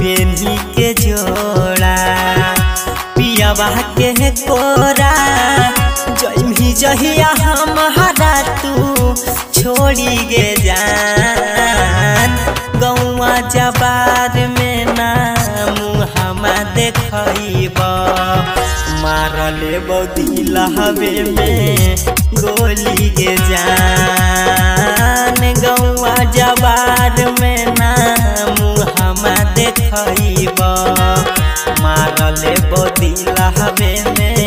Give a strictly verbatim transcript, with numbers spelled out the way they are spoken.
पेनी के जोड़ा पियावा के कोरा जइमी जहिया हमारा तू छोड़ी गे जान गौवा जबार में नाम हमा देखब मारले बदिल हवे में गोली गे जान गौवा जबार में नाम हमा देखब मारले बदिल हवे में